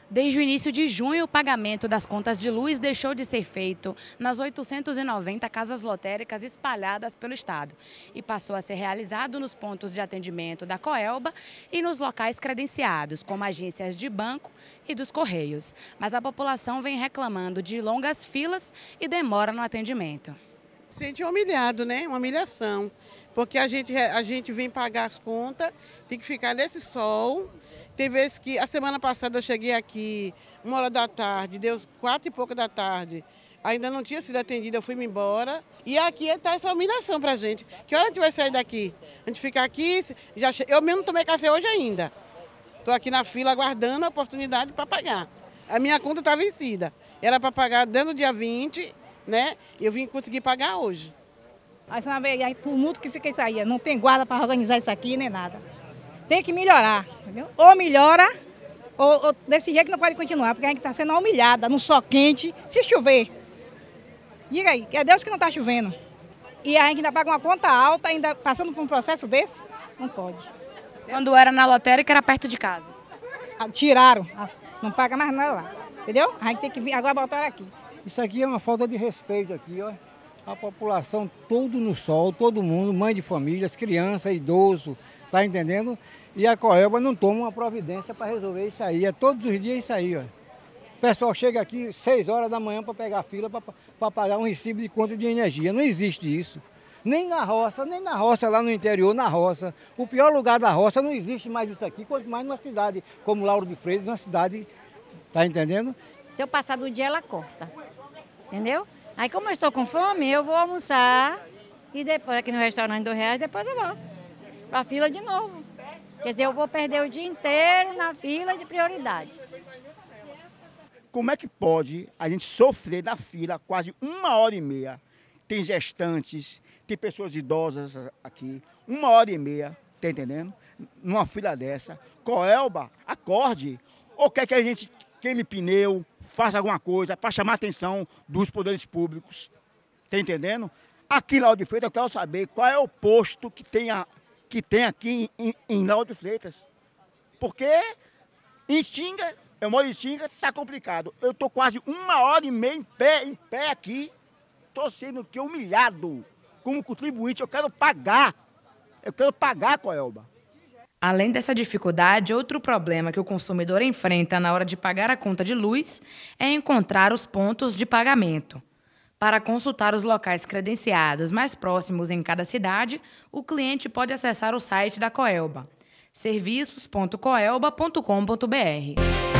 Desde o início de junho, o pagamento das contas de luz deixou de ser feito nas 890 casas lotéricas espalhadas pelo estado e passou a ser realizado nos pontos de atendimento da Coelba e nos locais credenciados, como agências de banco e dos Correios. Mas a população vem reclamando de longas filas e demora no atendimento. Sente humilhado, né? Uma humilhação, porque a gente vem pagar as contas, tem que ficar nesse sol. Tem vezes que, a semana passada eu cheguei aqui 1h da tarde, deu 4 e pouco da tarde, ainda não tinha sido atendida, eu fui-me embora. E aqui está essa humilhação pra gente. Que hora a gente vai sair daqui? A gente fica aqui, eu mesmo tomei café hoje ainda. Estou aqui na fila aguardando a oportunidade para pagar. A minha conta está vencida. Era para pagar dando dia 20, né? Eu vim conseguir pagar hoje. Aí você vai ver aí tumulto que fica isso aí. Não tem guarda para organizar isso aqui nem nada. Tem que melhorar, entendeu? Ou melhora, ou desse jeito não pode continuar, porque a gente está sendo humilhada no sol quente, se chover. Diga aí, que é Deus que não está chovendo. E a gente ainda paga uma conta alta, ainda passando por um processo desse, não pode. Quando era na lotérica, era perto de casa. Tiraram, não paga mais nada lá, entendeu? A gente tem que vir agora botar aqui. Isso aqui é uma falta de respeito aqui, ó. A população todo no sol, todo mundo, mãe de famílias, criança, idoso, tá entendendo? E a Coelba não toma uma providência para resolver isso aí, é todos os dias isso aí, ó. O pessoal chega aqui 6 horas da manhã para pegar fila, para pagar um recibo de conta de energia, não existe isso. Nem na roça lá no interior, na roça. O pior lugar da roça não existe mais isso aqui, quanto mais numa cidade como Lauro de Freitas, uma cidade, tá entendendo? Se eu passar do dia, ela corta, entendeu? Aí como eu estou com fome, eu vou almoçar e depois aqui no restaurante do R$2, depois eu volto para a fila de novo. Quer dizer, eu vou perder o dia inteiro na fila de prioridade. Como é que pode a gente sofrer na fila quase 1h30? Tem gestantes, tem pessoas idosas aqui, 1h30, tá entendendo? Numa fila dessa. Coelba, acorde. Ou quer que a gente queime pneu, faça alguma coisa para chamar a atenção dos poderes públicos, tá entendendo? Aqui em Lauro de Freitas eu quero saber qual é o posto que tem aqui em Lauro de Freitas. Porque em Xinga, eu moro em Xinga, tá complicado. Eu tô quase 1h30 em pé aqui, tô sendo que humilhado. Como contribuinte, eu quero pagar a Coelba. Além dessa dificuldade, outro problema que o consumidor enfrenta na hora de pagar a conta de luz é encontrar os pontos de pagamento. Para consultar os locais credenciados mais próximos em cada cidade, o cliente pode acessar o site da Coelba, serviços.coelba.com.br.